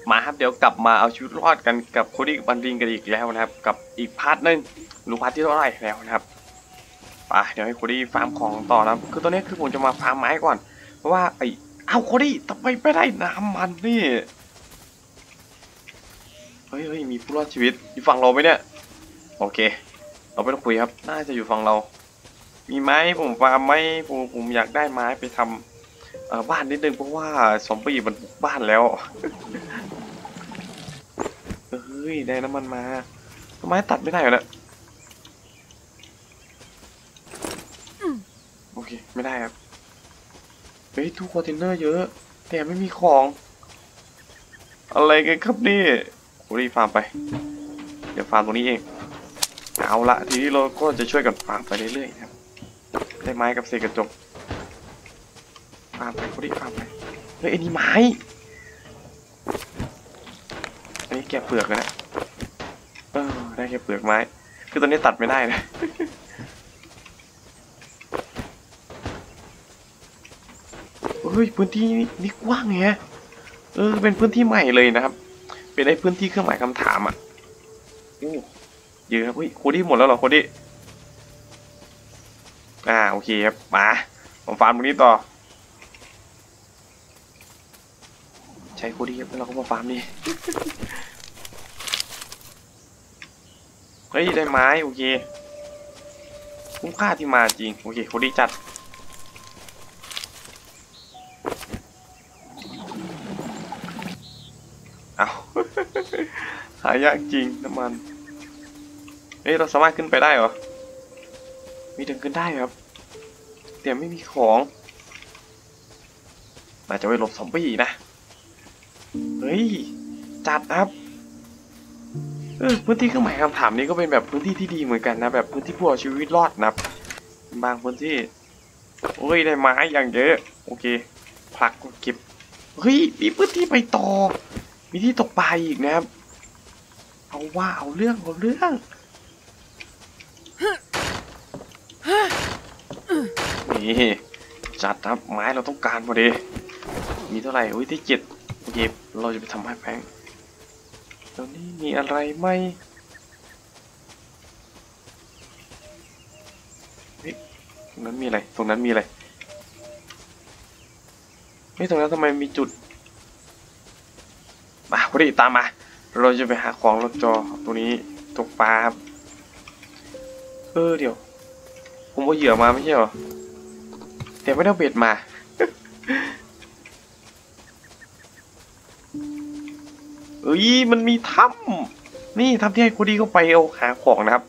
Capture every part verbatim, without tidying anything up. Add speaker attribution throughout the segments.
Speaker 1: มาครับเดี๋ยวกลับมาเอาชีวิตรอดกันกับโคดี้บันดิงกันอีกแล้วนะครับกับอีกพาร์ทนึงรู้พาร์ทที่เท่าไหร่แล้วนะครับไปเดี๋ยวให้โคดี้ฟาร์มของต่อนะคือตอนนี้คือผมจะมาฟาร์มไม้ก่อนเพราะว่าไอเอาโคดี้ทำไมไม่ได้น้ำมันนี่เฮ้ยเฮ้ยมีผู้รอดชีวิตอยู่ฝั่งเราไหมเนี่ยโอเคเราไม่ต้องคุยครับน่าจะอยู่ฝั่งเรามีไม้ผมฟาร์มไม้ผมผมอยากได้ไม้ไปทำเอ่อบ้านนิดนึงเพราะว่าซอมบี้มันบุกบ้านแล้วเฮ้ยได้น้ำมันมาไม้ตัดไม่ได้เหรอเนี่ยโอเคไม่ได้ครับเฮ้ยตู้คอนเทนเนอร์เยอะแต่ไม่มีของอะไรกันครับนี่โอ้ยฟาร์มไปเดี๋ยวฟาร์มตรงนี้เองเอาละทีนี้เราก็จะช่วยกันฟาร์มไปเรื่อยๆครับได้ไม้กับเศษกระจกฟาร์มไปโอ้ยฟาร์มไปเฮ้ยไอ้นี่ไม้อันนี้แกะเปลือกนะเออได้แค่เปลือกไม้คือตอนนี้ตัดไม่ได้นะเฮ้ยพื้นที่นี่กว้างไงเออเป็นพื้นที่ใหม่เลยนะครับเป็นไอ้พื้นที่เครื่องหมายคำถามอ่ะโอ้เยอะครับเฮ้ยโคดี้หมดแล้วเหรอโคดี้อ่าโอเคครับมาผมฟาร์มตรงนี้ต่อใช้โคดี้ครับแล้วเราก็มาฟาร์มนี่เฮ้ยได้ไม้โอเคคุ้มค่าที่มาจริงโอเคโคดี้จัดเอาหายากจริงน้ำมันเฮ้ยเราสามารถขึ้นไปได้เหรอมีถึงขึ้นได้ครับแต่ไม่มีของน่าจะไปหลบซอมบี้นะเฮ้ยจัดครับเออพื้นที่เครื่องหมายคำถามนี้ก็เป็นแบบพื้นที่ที่ดีเหมือนกันนะแบบพื้นที่ผู้เอาชีวิตรอดนะบางพื้นที่โอ้ยได้ไม้อย่างเยอะโอเคผลักก็เก็บเฮ้ยมีพื้นที่ไปต่อมีที่ตกปลาอีกนะครับเอาว่าเอาเรื่องเอาเรื่องนี่จัดครับไม้เราต้องการพอดีมีเท่าไหร่โอ้ยที่เจ็ดโอเคเราจะไปทำให้แพงตรงนี้มีอะไรไหมตรงนั้นมีอะไรตรงนั้นมีอะไรเฮ้ยตรงนั้นทำไมมีจุดมาพอดีตามมาเราจะไปหาของรถจอตรงนี้ตกปลาครับเออเดี๋ยวผมเอาเหยื่อมาไม่ใช่เหรอแต่ไม่ได้เบ็ดมาเอ้ยมันมีถ้ำนี่ถ้ำที่ให้โคดี้เข้าไปเอาหาของนะครับ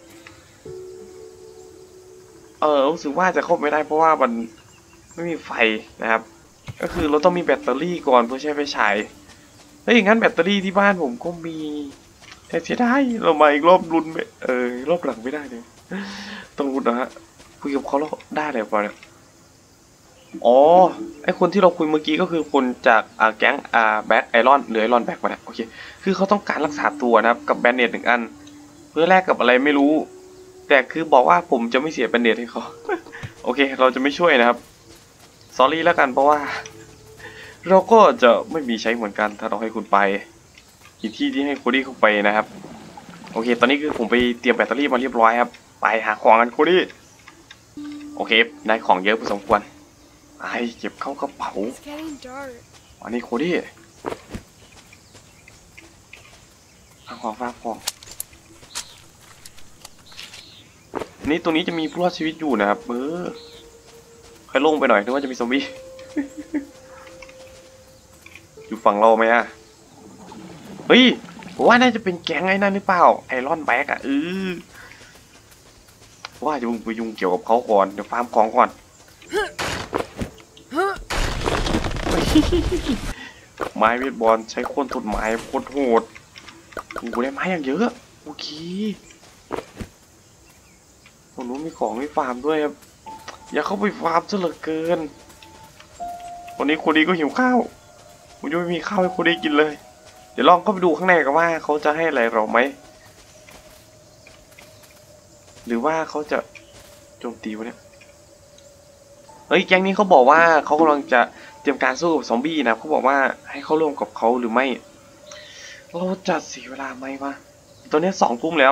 Speaker 1: เออรู้สึกว่าจะเข้าไม่ได้เพราะว่ามันไม่มีไฟนะครับก็คือเราต้องมีแบตเตอรี่ก่อนเพื่อใช้ไฟฉายแล้วอย่างนั้นแบตเตอรี่ที่บ้านผมก็มีแต่เสียดายเรามาอีกรอบรุนไม่เออรอบหลังไม่ได้เลยต้องรุนนะฮะคุยกับเขาแล้วได้เลยป่ะเนี่ยอ๋อไอคนที่เราคุยเมื่อกี้ก็คือคนจากอ่าแก๊งอ่าแบ็คไอรอนหรือไอรอนแบ็คมาเนี่ยโอเคคือเขาต้องการรักษาตัวนะครับกับแบนเนตหนึ่งอันเพื่อแลกกับอะไรไม่รู้แต่คือบอกว่าผมจะไม่เสียแบนเนตให้เขาโอเคเราจะไม่ช่วยนะครับสอรี่แล้วกันเพราะว่าเราก็จะไม่มีใช้เหมือนกันถ้าเราให้คุณไปอีกที่ที่ให้โคดี้เข้าไปนะครับโอเคตอนนี้คือผมไปเตรียมแบตเตอรี่มาเรียบร้อยครับไปหาของกันโคดี้โอเคได้ของเยอะพอสมควรไอเก็บเข้ากระเป๋าอันนี้โคดี้ฟาร์มของฟาร์มของนี่ตรงนี้จะมีผู้รอดชีวิตอยู่นะครับเออค่อยลงไปหน่อยนึกว่าจะมีซอมบี้ อยู่ฝั่งเราไหมอ่ะเฮ้ยผมว่าน่าจะเป็นแก๊งไอ้นั่นหรือเปล่าไอรอนแบ็กอ่ะเออว่าจะไปยุ่งเกี่ยวกับเขาก่อนเดี๋ยวฟาร์มของก่อนไม้เวทบอลใช้โค่นต้นไม้โคตรโหดกูได้ไม้อย่างเยอะโอเคตรงนู้นมีของมีฟาร์มด้วยครับอย่าเข้าไปฟาร์มซะเหลือเกินวันนี้คนดีก็หิวข้าวผมยังไม่มีข้าวให้คนดีกินเลยเดี๋ยวลองเข้าไปดูข้างในกันว่าเขาจะให้อะไรเราไหมหรือว่าเขาจะโจมตีวะเนี่ยเฮ้ยแก๊งนี้เขาบอกว่าเขากำลังจะเตรียมการสู้กับซอมบี้นะเขาบอกว่าให้เข้าร่วมกับเขาหรือไม่เราจัดเสียเวลาไหมวะตอนนี้สองทุ่มแล้ว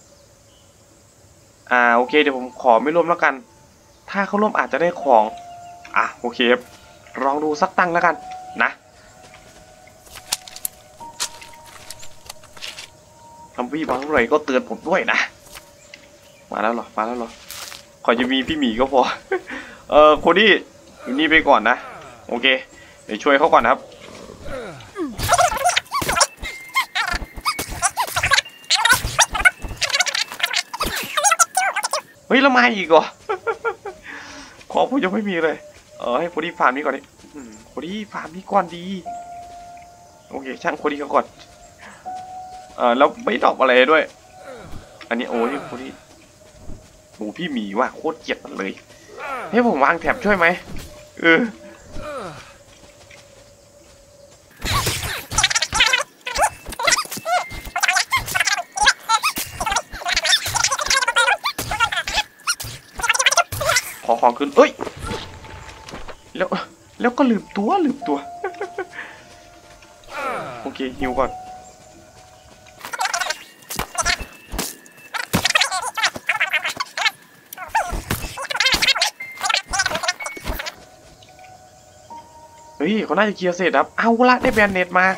Speaker 1: อ่าโอเคเดี๋ยวผมขอไม่ร่วมแล้วกันถ้าเขาร่วมอาจจะได้ของอ่ะโอเคลองดูสักตั้งแล้วกันนะทำพี่บางไรก็เตือนผมด้วยนะมาแล้วเหรอมาแล้วเหรอขอจะมีพี่หมีก็พอ เออโคดี้อยู่นี่ไปก่อนนะโอเคเดี๋ยวช่วยเขาก่อนนะครับเฮ้ยแล้วมาอีกเหรอ ขอผมยังไม่มีเลยเออให้โคดี้ฟาร์มนี้ก่อนดิโคดี้ฟาร์มนี้ก่อนดีโอเคช่างโคดี้เขาก่อนเออแล้วไม่ดรอปอะไรด้วยอันนี้โอ้ยโคดี้โอ้พี่หมีว่ะโคตรเกลียดมันเลยให้ผมวางแถบช่วยไหมเออขอของขึ้นเอ้ยแล้วแล้วก็ลืมตัวลืมตัว โอเคฮิวก่อนเฮ้ยเขาน่าจะเคลียร์เสร็จครับเอาละได้แบนเน็ตมา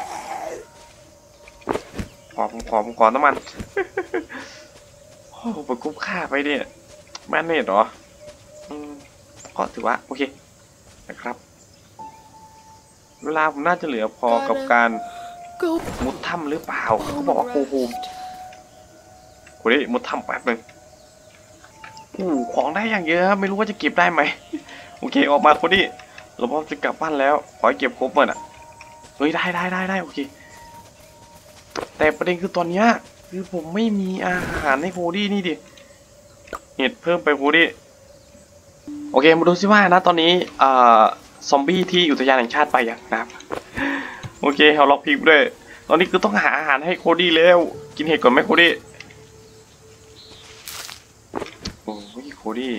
Speaker 1: ขอผมขอผมขอน้ำมัน โอ้ผมคุ้มค่าไปเนี่ยแบนเน็ตเหรออืมก็ถือว่าโอเคนะครับเวลาผมน่าจะเหลือพอกับการมุดถ้ำหรือเปล่าเขาบอกว่าโกโฮมโอ้ยมุดถ้ำแป๊บนึงโอ้ของได้อย่างเยอะไม่รู้ว่าจะเก็บได้ไหมโอเคออกมาคนนี้เราพร้อมจะกลับบ้านแล้วขอให้เก็บครบหมดอ่ะเฮ้ยได้ได้ได้ได้โอเคแต่ประเด็นคือตอนนี้คือผมไม่มีอาหารให้โคดี้นี่ดิเห็ดเพิ่มไปโคดี้โอเคมาดูซิว่านะตอนนี้อ่าซอมบี้ที่อุทยานแห่งชาติไปอย่างนะครับโอเคเอาล็อกพิกด้วยตอนนี้คือต้องหาอาหารให้โคดี้แล้วกินเห็ดก่อนไหมโคดี้โอ้ยโคดี้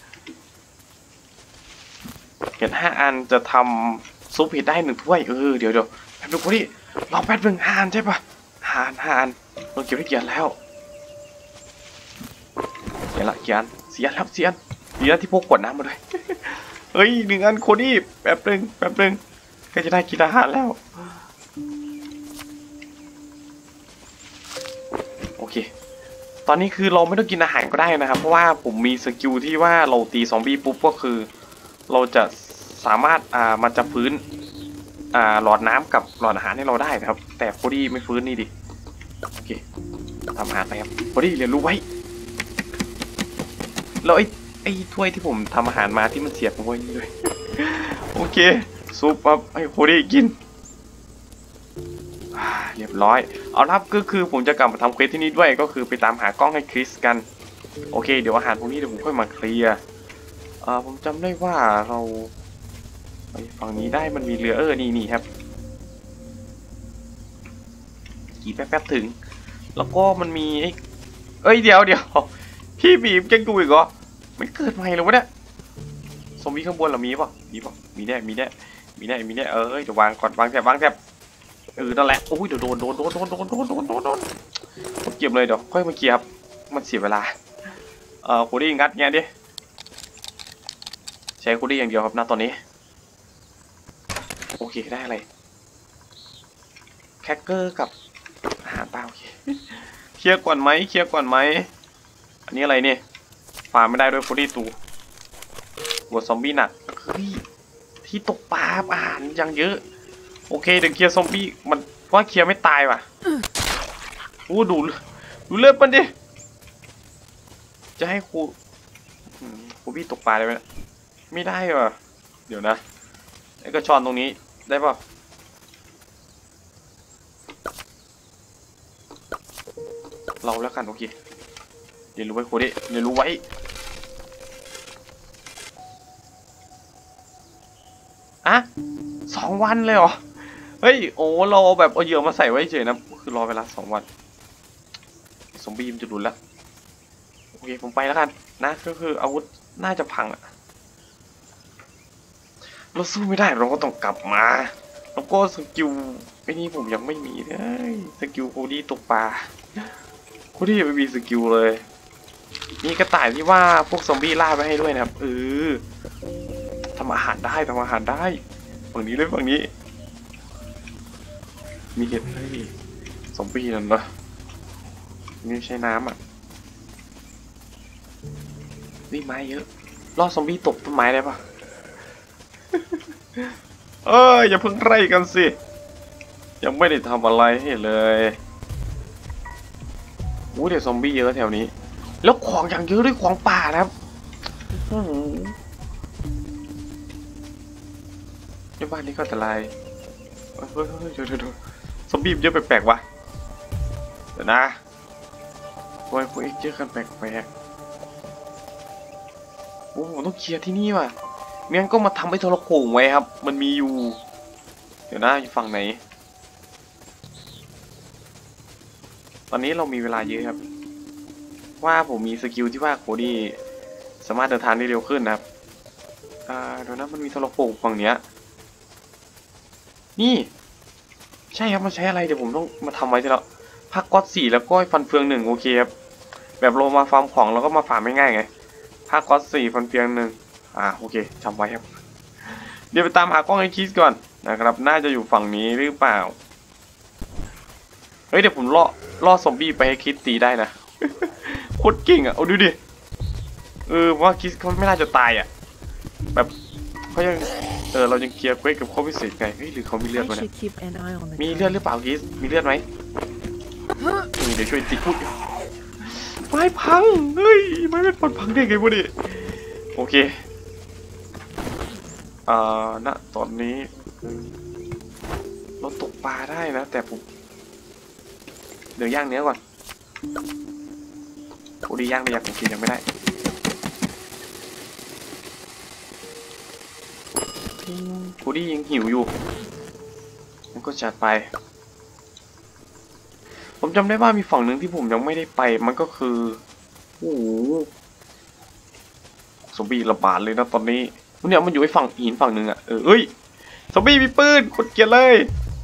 Speaker 1: เห็ดห้าอันจะทำซุปเห็ดได้หนึ่งถ้วยเออเดี๋ยวเดี๋ยวแป๊บนึงโคดี้ลองแป๊บนึงห้าอันใช่ปะห้าอันห้าอันเราเก็บได้กี่อันแล้วเกี่ยนละกี่อันสี่อันแล้วสี่อันดีนะที่พกขวดน้ำมาด้วยเฮ้ยหนึ่งอันโคดี้แป๊บนึงแป๊บนึงก็จะได้กินอาหารแล้วโอเคตอนนี้คือเราไม่ต้องกินอาหารก็ได้นะครับเพราะว่าผมมีสกิลที่ว่าเราตีซอมบี้ปุ๊บก็คือเราจะสามารถอ่ามันจะฟื้นอ่าหลอดน้ำกับหลอดอาหารให้เราได้นะครับแต่โคดี้ไม่ฟื้นนี่ดิโอเคทำอาหารไปครับโคดี้เรียนรู้ไว้แล้วไอ้ไอ้ถ้วยที่ผมทำอาหารมาที่มันเสียบไว้นี่ด้วยโอเคซุปครับให้โคดี้กินเรียบร้อยเอาละครับก็คือผมจะกลับมาทำเควสที่นี่ด้วยก็คือไปตามหากล้องให้คริสกันโอเคเดี๋ยวอาหารพวกนี้เดี๋ยวผมค่อยมาเคลียร์อ่าผมจำได้ว่าเราไปฝั่งนี้ได้มันมีเรือเออนี่นี่ครับขี่แป๊บๆถึงแล้วก็มันมีไอ้เอ้ยเดี๋ยวเดี๋ยวพี่บีมยังดูอีกเหรอมันเกิดใหม่เลยวะเนี่ยซอมบี้ข้างบนเรามีป่ะมีป่ะมีแน่มีแน่มีแน่มีแน่เอ้ยเดี๋ยววางก่อนวางแถบวางแถบเออนั่นแหละโอ้ยเดี๋ยวโดนโดนโดนโดนโดนโดนโดนโดนโดนเก็บเลยเดี๋ยวค่อยมาเกียบมันเสียเวลาเอ่อโคดี้งัดไงดิใช้โคดี้อย่างเดียวครับณตอนนี้โอเคได้อะไรแคคเกอร์กับอาหารเปล่าโอเคเคลียร์ก่อนไหมเคลียร์ก่อนไหมอันนี้อะไรเนี่ยฟาร์มไม่ได้ด้วยโคดี้ตูหัวซอมบี้หนักเฮ้ยที่ตกปลาอาหารยังเยอะโอเคเดี๋ยวเคลียร์ซอมบี้มันว่าเคลียร์ไม่ตายว่ะโอ้ดูดูเลือดมันดิจะให้ครูครูพี่ตกปลาได้ไหมไม่ได้ว่ะเดี๋ยวนะไอ้กระชอนตรงนี้ได้ป่ะเราแล้วกันโอเคเรียนรู้ไว้ครูดิเรียนรู้ไว้อะสองวันเลยเหรอเฮ้ยโอ้เราแบบเอาเหยื่อมาใส่ไว้เฉยนะคือรอเวลาสองวันซอมบี้มันจะรุนแล้วโอเคผมไปแล้วกันนะก็คืออาวุธน่าจะพังอะเราสู้ไม่ได้เราก็ต้องกลับมาแล้วก็สกิลไอ้นี่ผมยังไม่มีเลยสกิลโคดี้ตกปลาโคดี้ยังไม่มีสกิลเลยมีกระต่ายที่ว่าพวกซอมบี้ล่าไปให้ด้วยนะครับเออทำอาหารได้ทำอาหารได้ฝั่งนี้เลยฝั่งนี้มีเห็ดให้ซอมบี้นั่นเหรอนี่ใช้น้ำอ่ะนี่ไม้เยอะล่อซอมบี้ตกต้นไม้ได้ปะ เอออย่าเพิ่งไล่กันสิยังไม่ได้ทำอะไรให้เลยอู้เดี๋ยวซอมบี้เยอะแถวนี้แล้วของอย่างเยอะด้วยของป่านะครับในบ้านนี้ก็อันตรายเฮ้ยเดี๋ยวเดี๋ยวซอมบี้เยอะแปลกๆวะเดี๋ยวนะโอ้ยพวกเอ็กเยอะกันแปลกๆโอ้ผมต้องเคลียร์ที่นี่ว่ะงั้นก็มาทำไอ้โทรโข่งไว้ครับมันมีอยู่เดี๋ยวนะอยู่ฝั่งไหนตอนนี้เรามีเวลาเยอะครับว่าผมมีสกิลที่ว่าโคดี้สามารถเดินทางได้เร็วขึ้นนะครับอ่าเดี๋ยวนะมันมีโทรโข่งฝั่งเนี้ยนี่ใช่ครับมันใช้อะไรเดี๋ยวผมต้องมาทำไว้ทีละพักก๊อตสี่แล้วก็ฟันเฟืองหนึ่งโอเคครับแบบเรามาฟาร์มของแล้วก็มาฟาร์มง่ายๆไงพักก๊อตสี่ฟันเฟืองหนึ่งอ่าโอเคจำไว้ครับเดี๋ยวไปตามหากล้องไอคิสก่อนนะครับน่าจะอยู่ฝั่งนี้หรือเปล่าเฮ้ยเดี๋ยวผมล่อล่อซอมบี้ไปให้คิสตีได้นะ โคตรเก่งอ่ะเอาดูดิเออว่าคิสเขาไม่น่าจะตายอ่ะแบบเขายังเออเรายังเคลียร์เควสกับข้อพิเศษไงเฮ้ยหรือเขามีเลือดไหมเนี่ยมีเลือดหรือเปล่าคิสมีเลือดไหมนี่เดี๋ยวช่วยตีพูดไม้พังเฮ้ยไม้เป็นปนพังได้ไงวะดิโอเคอ่าณตอนนี้เราตกปลาได้นะแต่ผมเดี๋ยวย่างเนื้อก่อนโอ้ดีย่างไม่อยากกินยังไม่ได้โอ้ดียังหิวอยู่มันก็จัดไปผมจำได้ว่ามีฝั่งหนึ่งที่ผมยังไม่ได้ไปมันก็คือโอ้โหซอมบี้ระบาดเลยนะตอนนี้เนี่ยมันอยู่ไอ้ฝั่งหินฝั่งหนึ่งอ่ะเออเอ้ยซอมบี้มีปืนกดเกียร์เลย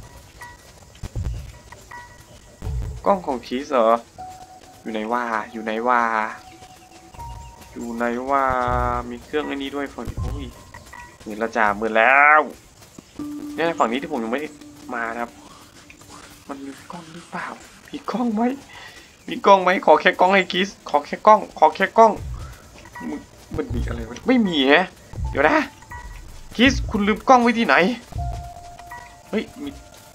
Speaker 1: กล้องของคีสเหรออยู่ไหนว่าอยู่ไหนว่าอยู่ไหนว่ามีเครื่องอันนี้ด้วยฝั่งนี้โอ้ยเหมือนละจ่าเหมือนแล้วเนี่ยฝั่งนี้ที่ผมยังไม่ได้มานะครับมันมีกล้องหรือเปล่ามีกล้องไหมมีกล้องไหมขอแค่กล้องให้คีสขอแค่กล้องขอแค่กล้องมันมีอะไรวะไม่มีฮะเดี๋ยวนะคีสคุณลืมกล้องไว้ที่ไหนเฮ้ยมี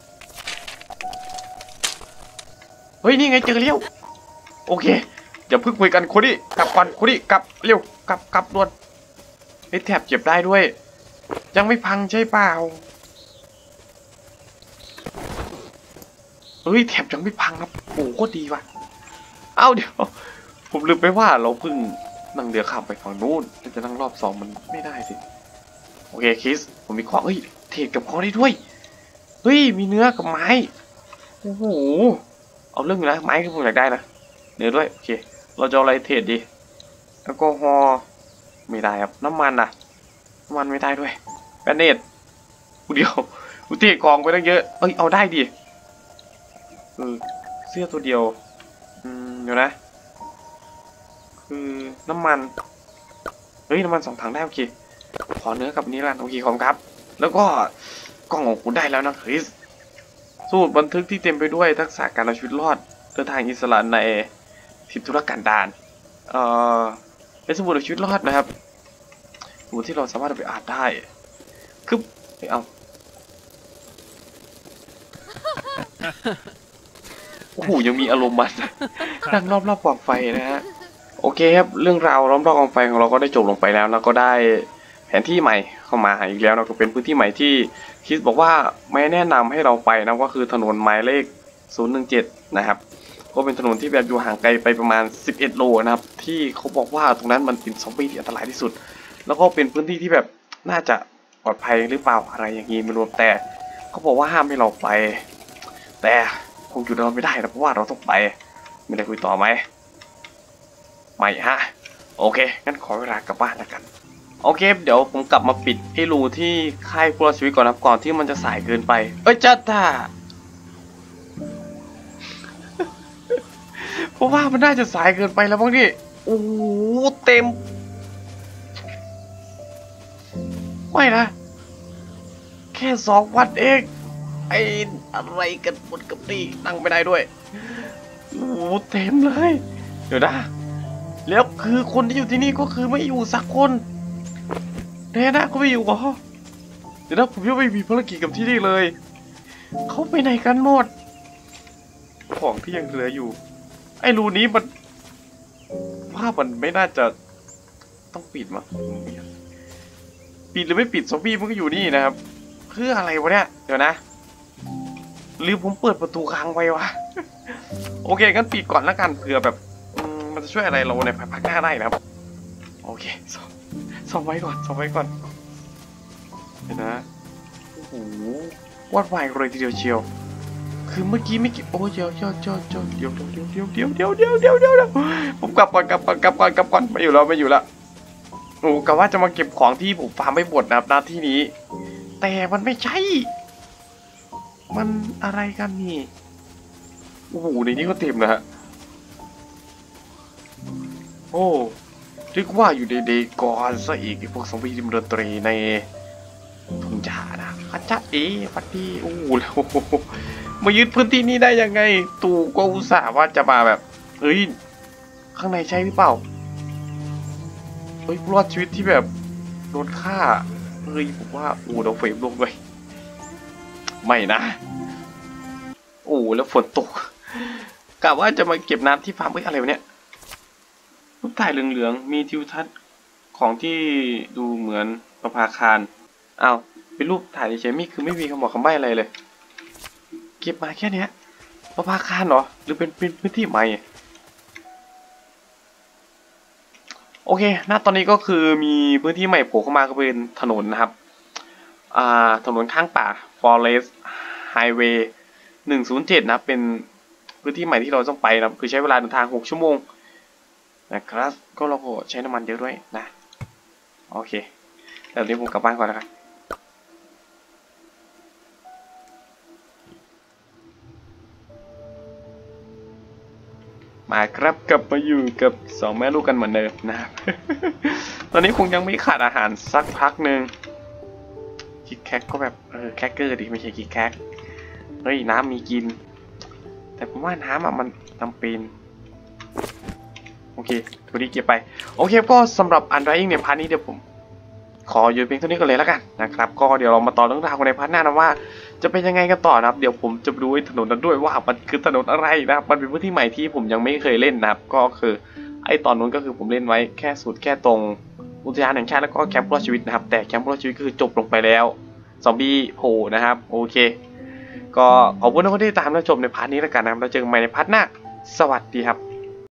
Speaker 1: เฮ้ยนี่ไงเจอเลี้ยวโอเคอย่าเพิ่งคุยกันคนนี้กลับก่อนคนนี้กลับเร็วกลับกลับด่วนไอ้แถบเจ็บได้ด้วยยังไม่พังใช่เปล่าเฮ้ยแถบยังไม่พังครับโอ้โคตรดีว่ะเอ้าเดี๋ยวผมลืมไปว่าเราเพิ่งนั่งเรือข้ามไปฝั่งนู้นจะนั่งรอบสองมันไม่ได้สิโอเคคิสผมมีของเฮ้ยเทรดกับของได้ด้วยเฮ้ยมีเนื้อกับไม้โอ้โหเอาเรื่องอยู่นะไม้ที่ผมอยากได้นะเนื้อด้วยโอเคเราจะเอาอะไรเทรดดีแอลกอฮอล์ไม่ได้ครับน้ำมันนะน้ำมันไม่ได้ด้วยแบนเนตกูเดียวกูเทรดกองไปตั้งเยอะเอ้ยเอาได้ดิเออเสื้อตัวเดียวอืมเดี๋ยวนะคือน้ำมันเฮ้ยน้ำมันสองถังได้โอเคขอเนื้อกับนี้ละโอเคขอบคุณครับแล้วก็กล้องของคุณได้แล้วนะคริสสูตรบันทึกที่เต็มไปด้วยทักษะการเอาชีวิตรอดเดินทางอิสระในทริปธุรกันดารเอ่อเป็นสมุดเอาชีวิตรอดนะครับสมุดที่เราสามารถเอาไปอ่านได้คือไปเอาโอ้โหยังมีอารมณ์มันนั่งรอบๆกองไฟนะฮะโอเคครับเรื่องราวล้อมรอบกองไฟของเราก็ได้จบลงไปแล้วแล้วก็ได้แผนที่ใหม่เข้ามาอีกแล้วนะก็เป็นพื้นที่ใหม่ที่คิดบอกว่าไม่แนะนำให้เราไปนะก็คือถนนหมายเลขศูนย์หนึ่งเจ็ดนะครับก็เป็นถนนที่แบบอยู่ห่างไกลไปประมาณสิบเอ็ดโลนะครับที่เขาบอกว่าตรงนั้นมันเป็นซอมบี้ที่อันตรายที่สุดแล้วก็เป็นพื้นที่ที่แบบน่าจะปลอดภัยหรือเปล่าอะไรอย่างนี้ไม่รู้แต่เขาบอกว่าห้ามให้เราไปแต่คงหยุดเราไม่ได้นะเพราะว่าเราต้องไปไม่ได้คุยต่อไหมไม่ฮะโอเคงั้นขอเวลากลับบ้านแล้วกันโอเคเดี๋ยวผมกลับมาปิดไอ้รูที่ค่ายผู้รอดชีวิตก่อนนะครับก่อนที่มันจะสายเกินไปเอ้ยจ้าท่าเพราะว่ามันน่าจะสายเกินไปแล้วบ้างดิโอ้โหเต็มไม่นะแค่สองวันเองไอ้อะไรกันหมดกับนี่นั่งไม่ได้ด้วยโอ้โหเต็มเลยเดี๋ยวนะแล้วคือคนที่อยู่ที่นี่ก็คือไม่อยู่สักคนแน่นะเขาไม่อยู่เหรอเดี๋ยวนะผมยังไม่มีภารกิจกับที่นี่เลยเขาไปไหนกันหมดของที่ยังเหลืออยู่ไอ้รูนี้มันว่ามันไม่น่าจะต้องปิดมั้งปิดหรือไม่ปิดซอมบี้มันก็อยู่นี่นะครับเพื่ออะไรวะเนี่ยเดี๋ยวนะหรือผมเปิดประตูค้างไว้วะโอเคงั้นปิดก่อนแล้วกันเผื่อแบบมันจะช่วยอะไรเราในภายภาคหน้าได้นะครับโอเคซ่อมซ่อมไว้ก่อนซ่อมไว้ก่อนเดี๋ยวนะโอ้โหวาดวายเลยทีเดียวเชียวคือเมื่อกี้ไม่กี่โอ้เดี๋ยวเดี๋ยวเดี๋ยวเดี๋ยวเดี๋ยวเดี๋ยวเดี๋ยวเดี๋ยวเดี๋ยวเดี๋ยวเดี๋ยวเดี๋ยวผมกลับก่อนกลับก่อนกลับก่อนกลับก่อนไม่อยู่แล้วไม่อยู่แล้วโอ้กะว่าจะมาเก็บของที่ผมฟาร์มไม่หมดนะครับหน้าที่นี้แต่มันไม่ใช่มันอะไรกันนี่โอ้โหในนี้ก็เต็มนะฮะโอ้เรียกว่าอยู่ดีๆก่อนซะอีกไอ้พวกซอมบี้ดิมดนตรีในทุ่งหญ้านะพัชชะเอ๋พัดดีโอ้โหแล้วมายึดพื้นที่นี้ได้ยังไงตู่ก็อุตส่าห์ว่าจะมาแบบเฮ้ยข้างในใช่หรือเปล่าเฮ้ยรอดชีวิตที่แบบโดนฆ่าเฮ้ยผมว่าโอ้เราเฟรมลงด้วยไม่นะโอ้แล้วฝนตกกะว่าจะมาเก็บน้ำที่ฟาร์มเอ้ยอะไรวะเนี่ยรูปถ่ายเหลืองๆมีทิวทัศน์ของที่ดูเหมือนประภาคารอ้าวเป็นรูปถ่ายเฉยๆไม่คือไม่มีคำบอกคำใบ้อะไรเลยเก็บมาแค่เนี้ยประภาคารเหรอหรือเป็นเป็นพื้นที่ใหม่โอเคณตอนนี้ก็คือมีพื้นที่ใหม่โผล่เข้ามาก็เป็นถนนนะครับอ่าถนนข้างป่า Forest Highway หนึ่งศูนย์เจ็ดนะเป็นพื้นที่ใหม่ที่เราต้องไปนะคือใช้เวลาเดินทางหกชั่วโมงนะครับก็เราก็ใช้น้ำมันเยอะด้วยนะโอเคแต่เดี๋ยวผมกลับบ้านก่อนนะครับมาครับกลับมาอยู่กับสองแม่ลูกกันเหมือนเดิมนะครับ ตอนนี้คงยังไม่ขาดอาหารสักพักหนึ่งคิกแคกก็แบบเออแคกเกอร์ดิไม่ใช่คิกแคกเฮ้ยน้ำมีกินแต่ผมว่าน้ำอ่ะมันจำเป็นโอเคตัวนี้เก็บไปโอเคก็สำหรับอันไรอิงในพาร์ทนี้เดี๋ยวผมขออยู่เพียงเท่านี้กันเลยแล้วกันนะครับก็เดี๋ยวเรามาต่อเรื่องราวกันในพาร์ทหน้านะว่าจะเป็นยังไงกันต่อนะครับเดี๋ยวผมจะดูถนนนั้นด้วยว่ามันคือถนนอะไรนะครับมันเป็นพื้นที่ใหม่ที่ผมยังไม่เคยเล่นนะครับก็คือไอตอนนู้นก็คือผมเล่นไว้แค่สุดแค่ตรงอุทยานแห่งชาติแล้วก็แคมป์รอดชีวิตนะครับแต่แคมป์รอดชีวิตคือจบลงไปแล้วซอมบี้โผล่นะครับโอเคก็ขอบคุณทุกคนที่ตามรับชมในพาร์ทนี้แล้วกันนะครับเราเจอกันใหม่ในพาร์ทหน้าสวัสดีครับ